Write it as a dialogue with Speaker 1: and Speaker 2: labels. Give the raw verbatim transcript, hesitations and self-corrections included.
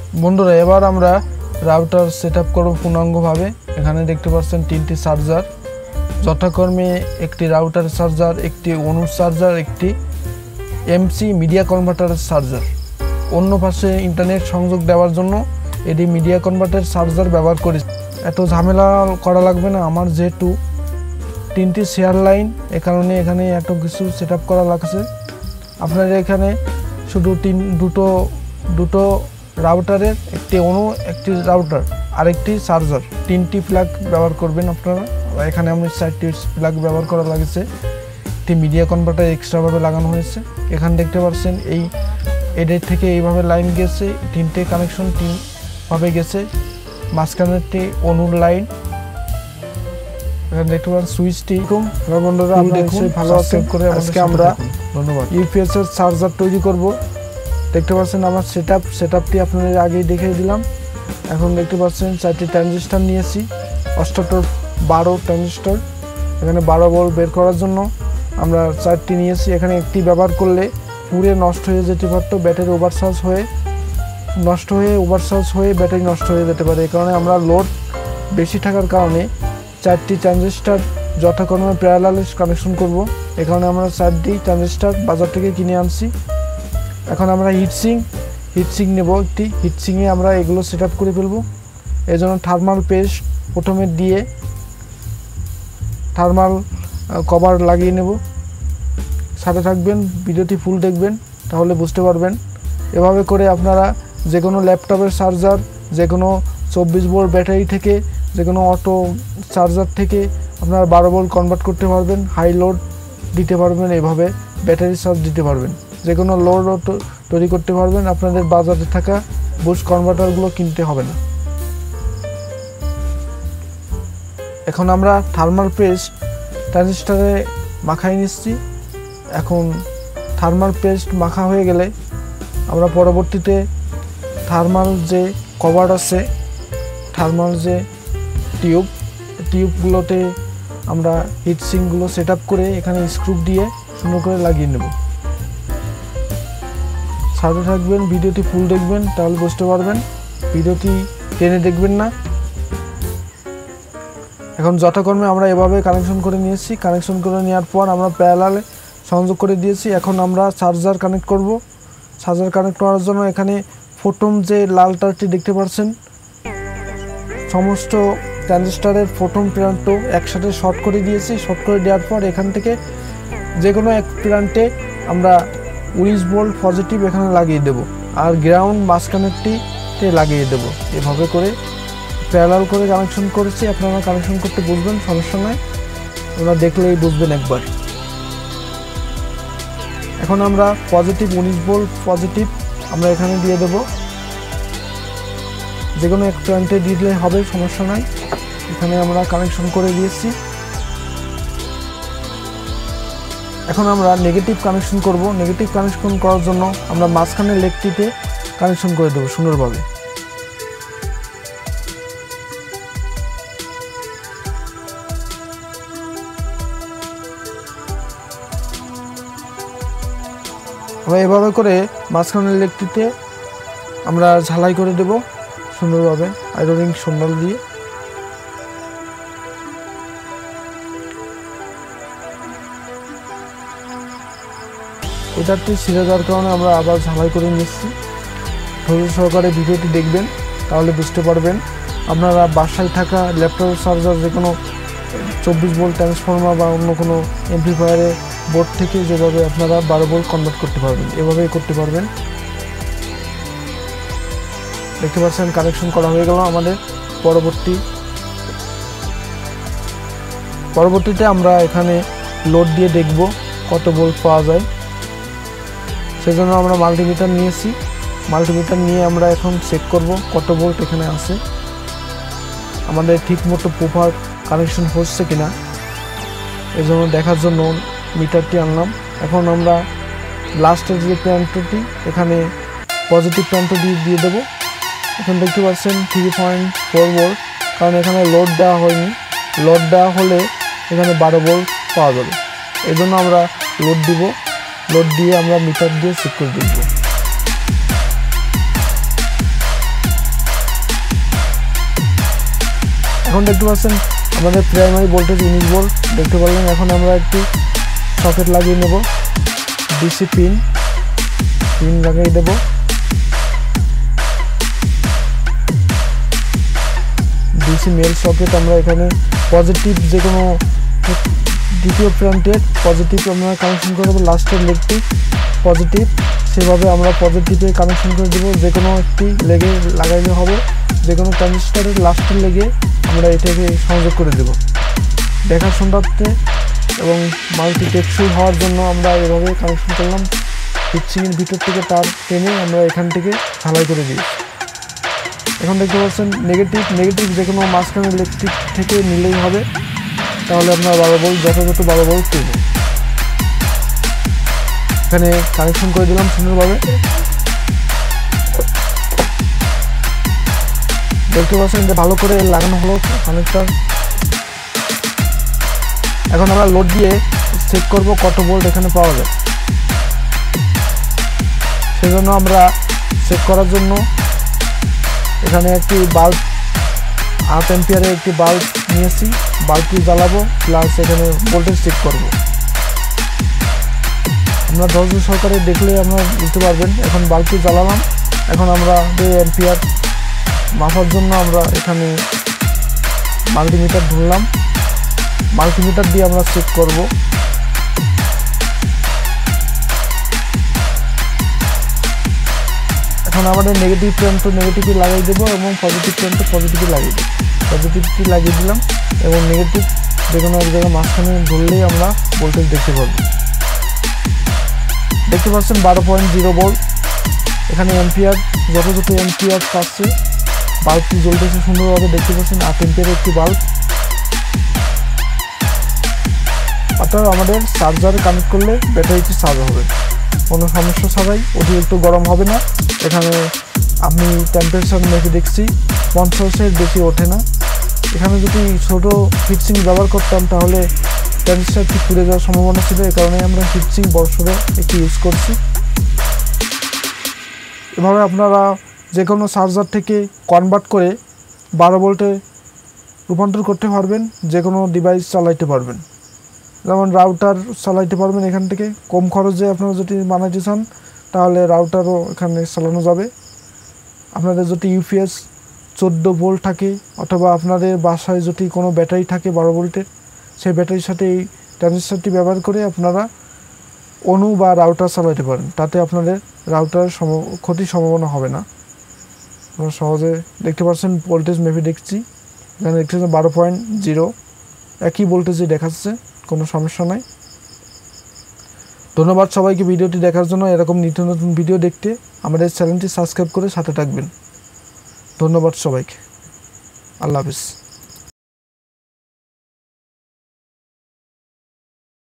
Speaker 1: বন্ধুরা এবার আমরা রাউটার সেটআপ করব পূর্ণাঙ্গভাবে। এখানে দেখতে পাচ্ছেন তিনটি চার্জার, যথাক্রমে একটি রাউটার চার্জার, একটি অনু চার্জার, একটি এমসি মিডিয়া কনভার্টারের চার্জার। অন্য পাশে ইন্টারনেট সংযোগ দেওয়ার জন্য এটি মিডিয়া কনভার্টার চার্জার ব্যবহার করি। এত ঝামেলা করা লাগবে না, আমার যেহেতু তিনটি শেয়ার লাইন, এ কারণে এখানে এত কিছু সেটআপ করা লাগছে। আপনারা এখানে শুধু তিন দুটো দুটো রাউটারের, একটি অনু, একটি রাউটার, আরেকটি চার্জার, তিনটি প্লাগ ব্যবহার করবেন আপনারা। এখানে আমি চারটি প্লাগ ব্যবহার করা লাগছে। একটি মিডিয়া কনভার্টার এক্সট্রাভাবে লাগানো হয়েছে। এখানে দেখতে পাচ্ছেন এই এডের থেকে এইভাবে লাইন গেছে, তিনটে কানেকশন তিনভাবে গেছে। মাঝখানেরটি অনুর লাইন। এখানে দেখতে পাচ্ছেন সুইচটি। হ্যালো বন্ধুরা, আমরা এসে ভালো সেভ করে আজকে আমরা ধন্যবাদ ইউপিএস এর চার্জার তৈরি করব। দেখতে পাচ্ছেন আমার সেটআপ সেটআপটি আপনাদের আগেই দেখিয়ে দিলাম। এখন দেখতে পাচ্ছেন চারটি ট্রানজিস্টর নিয়েছি, অষ্টাত্তর বারো ট্রানজিস্টর। এখানে বারো ভোল্ট বের করার জন্য আমরা চারটি নিয়েছি। এখানে একটি ব্যবহার করলে পুরে নষ্ট হয়ে যেতে পারতো, ব্যাটারি ওভারচার্জ হয়ে নষ্ট হয়ে ওভারচার্জ হয়ে ব্যাটারি নষ্ট হয়ে যেতে পারে। এই কারণে আমরা লোড বেশি থাকার কারণে চারটি ট্রানজিস্টর যথাক্রমে প্যারালালে কানেকশন করব। এই কারণে আমরা চারটি ট্রানজিস্টর বাজার থেকে কিনে আনছি। এখন আমরা হিটসিং হিটসিং নেব একটি। হিটসিংয়ে আমরা এগুলো সেট আপ করে ফেলবো। এই জন্য থার্মাল পেস্ট প্রথমে দিয়ে থার্মাল কভার লাগিয়ে নেব। সাথে থাকবেন, ভিডিওটি ফুল দেখবেন, তাহলে বুঝতে পারবেন। এভাবে করে আপনারা যে কোনো ল্যাপটপের চার্জার, যে কোনো চব্বিশ ভোল্ট ব্যাটারি থেকে, যে কোনো অটো চার্জার থেকে আপনারা বারো ভোল্ট কনভার্ট করতে পারবেন, হাই লোড দিতে পারবেন, এভাবে ব্যাটারি চার্জ দিতে পারবেন, যে কোনো লোডও তৈরি করতে পারবেন। আপনাদের বাজারে থাকা বুস্ট কনভার্টারগুলো কিনতে হবে না। এখন আমরা থার্মাল পেস্ট ট্রানজিস্টরে মাখাই নিচ্ছি। এখন থার্মাল পেস্ট মাখা হয়ে গেলে আমরা পরবর্তীতে থার্মাল যে কভার আছে, থার্মাল যে টিউব, টিউবগুলোতে আমরা হিটসিংগুলো সেট আপ করে এখানে স্ক্রু দিয়ে সুন্দর করে লাগিয়ে নেব। সাথে থাকবেন, ভিডিওটি ফুল দেখবেন, তাহলে বুঝতে পারবেন। ভিডিওটি টেনে দেখবেন না। এখন যথাক্রমে আমরা এভাবে কানেকশন করে নিয়েছি। কানেকশন করে নেওয়ার পর আমরা প্যারালালে সংযোগ করে দিয়েছি। এখন আমরা চার্জার কানেক্ট করব। চার্জার কানেক্ট করার জন্য এখানে প্রথম যে লাল তারটি দেখতে পাচ্ছেন, সমস্ত ট্রানজিস্টরের প্রথম প্রান্ত একসাথে শর্ট করে দিয়েছি। শর্ট করে দেওয়ার পর এখান থেকে যে কোনো এক প্রান্তে আমরা উনিশ ভোল্ট পজিটিভ এখানে লাগিয়ে দেব, আর গ্রাউন্ড মাঝখানেরটিতে লাগিয়ে দেব। এভাবে করে প্যারালাল করে কানেকশন করেছি। আপনারা কানেকশন করতে বুঝবেন, সমস্যা নয়, ওরা দেখলেই বুঝবেন একবার। এখন আমরা পজিটিভ উনিশ ভোল্ট পজিটিভ আমরা এখানে দিয়ে দেব। যে কোনো এক প্রান্তে দিলে হবে, সমস্যা নাই। এখানে আমরা কানেকশন করে দিয়েছি। এখন আমরা নেগেটিভ কানেকশন করব। নেগেটিভ কানেকশন করার জন্য আমরা মাঝখানে লেগটিতে কানেকশন করে দেব সুন্দরভাবে। আমরা এভাবে করে মাঝখানের লেগটিতে আমরা ঝালাই করে দেব সুন্দরভাবে আয়রনিং সন্ডাল দিয়ে। এটাতে ছিঁড়ে যাওয়ার কারণে আমরা আবার ঝালাই করে নিচ্ছি। ধৈর্য সহকারে ভিডিওটি দেখবেন, তাহলে বুঝতে পারবেন। আপনারা বাসায় থাকা ল্যাপটপ চার্জার, যে কোনো চব্বিশ ভোল্ট ট্রান্সফর্মার বা অন্য কোনো এমপ্লিফায়ারে বোর্ড থেকে যেভাবে আপনারা বারো ভোল্ট কনভার্ট করতে পারবেন, এভাবেই করতে পারবেন। দেখতে পাচ্ছেন কানেকশন করা হয়ে গেল আমাদের। পরবর্তী পরবর্তীতে আমরা এখানে লোড দিয়ে দেখব কত ভোল্ট পাওয়া যায়। সেজন্য আমরা মাল্টিমিটার নিয়েছি। মাল্টিমিটার নিয়ে আমরা এখন চেক করব কত ভোল্ট এখানে আছে, আমাদের ঠিক মতো প্রপার কানেকশন হচ্ছে কিনা, এজন্য দেখার জন্য মিটারটি আনলাম। এখন আমরা লাস্টের যে প্রান্তটি এখানে পজিটিভ প্রান্ত দিয়ে দিয়ে দেবো। এখন দেখতে পাচ্ছেন থ্রি পয়েন্ট ফোর ভোল্ট, কারণ এখানে লোড দেওয়া হয়নি। লোড দেওয়া হলে এখানে বারো ভোল্ট পাওয়া যাবে, এই জন্য আমরা লোড দিব। লোড দিয়ে আমরা মিটার দিয়ে চেক করে দেখব। এখন দেখতে পাচ্ছেন আমাদের প্রাইমারি ভোল্টেজ উনিশ ভোল্ট দেখতে পারলেন। এখন আমরা একটি সকেট লাগিয়ে নেব, ডিসি পিন পিন লাগিয়ে দেব। ডিসি মেল সকেট আমরা এখানে পজিটিভ যে কোনো দ্বিতীয় প্রান্তের পজিটিভ আমরা কানেকশন করে দেবো, লাস্টের লেগটি পজিটিভ, সেভাবে আমরা পজিটিভে কানেকশন করে দেবো। যে কোনো একটি লেগে লাগাইলে হবে, যে কোনো ট্রানজিস্টরের লাস্টের লেগে আমরা এটাকে সংযোগ করে দেব দেখার সুবিধার্থে এবং মাল্টি টেকসই হওয়ার জন্য আমরা এভাবে কানেকশন করলাম। হিটসিংয়ের ভিতর থেকে তার টেনে আমরা এখান থেকে ঢালাই করে দিই। এখন দেখতে পাচ্ছেন নেগেটিভ নেগেটিভ যে কোনো মাঝখানে ইলেকট্রিক থেকে নিলেই হবে, তাহলে আপনার বারো ভোল্ট যথাযথ বারো ভোল্ট পেয়ে এখানে কানেকশন করে দিলাম সুন্দরভাবে। দেখতে পাচ্ছেন যে ভালো করে লাগানো হলো কানেক্টর। এখন আমরা লোড দিয়ে চেক করব কত ভোল্ট এখানে পাওয়া যায়। সেজন্য আমরা চেক করার জন্য এখানে একটি বাল্ব আট এম্পিয়ারের একটি বাল্ব নিয়েছি, বাল্বটি জ্বালাবো প্লাস এখানে ভোল্টেজ চেক করব। আমরা ধৈর্য সহকারে দেখলে আমরা বুঝতে পারবেন। এখন বাল্বটি জ্বালালাম, এখন আমরা দুই এম্পিয়ার মাপার জন্য আমরা এখানে মাল্টিমিটার ধরলাম, মাল্টিমিটার দিয়ে আমরা চেক করব। এখন আমাদের নেগেটিভ প্রান্ত নেগেটিভে লাগিয়ে দেবো এবং পজিটিভ প্রান্ত পজিটিভে লাগিয়ে দেবো। পজিটিভটি লাগিয়ে দিলাম এবং নেগেটিভ যে কোনো এক জায়গায় মাঝখানে ধরলেই আমরা ভোল্টেজ দেখতে পাবো। দেখতে পাচ্ছেন বারো পয়েন্ট জিরো ভোল্ট এখানে এম্পিয়ার যথাযথ এম্পিয়ার পাচ্ছে। বাল্বটি জ্বলতেছে সুন্দরভাবে, দেখতে পাচ্ছেন আট এম্পিয়ার একটি বাল্ব। অর্থাৎ আমাদের চার্জারে কানেক্ট করলে ব্যাটারিটি চার্জ হবে, কোনো সমস্যা ছাড়াই, অতিরিক্ত গরম হবে না। এখানে আমি টেম্পারেচার মেপে দেখছি পঞ্চাশের বেশি ওঠে না। এখানে যদি ছোটো হিটসিং ব্যবহার করতাম তাহলে ট্রানজিস্টরটি পুড়ে যাওয়ার সম্ভাবনা ছিল, এই কারণে আমরা হিটসিং বড়সড় একটি ইউজ করছি। এভাবে আপনারা যে কোনো চার্জার থেকে কনভার্ট করে বারো ভোল্টে রূপান্তর করতে পারবেন, যে কোনো ডিভাইস চালাইতে পারবেন। যেমন রাউটার চালাইতে পারবেন এখান থেকে, কম খরচে আপনারা যদি বানাইতে চান তাহলে রাউটারও এখানে চালানো যাবে। আপনাদের যদি ইউপিএস চোদ্দো ভোল্ট থাকে অথবা আপনাদের বাসায় যদি কোনো ব্যাটারি থাকে বারো ভোল্টের, সেই ব্যাটারির সাথে এই ট্রানজিস্টরটি ব্যবহার করে আপনারা অনু বা রাউটার চালাতে পারেন, তাতে আপনাদের রাউটারের সম ক্ষতির সম্ভাবনা হবে না। আপনারা সহজে দেখতে পাচ্ছেন ভোল্টেজ মেপে দেখছি, এখানে দেখতে পাচ্ছেন বারো পয়েন্ট জিরো একই ভোল্টেজই দেখাচ্ছে, কোনো সমস্যা নাই। ধন্যবাদ সবাইকে ভিডিওটি দেখার জন্য। এরকম নিত্য নতুন ভিডিও দেখতে আমাদের চ্যানেলটি সাবস্ক্রাইব করে সাথে থাকবেন। ধন্যবাদ সবাইকে, আল্লাহ হাফিজ।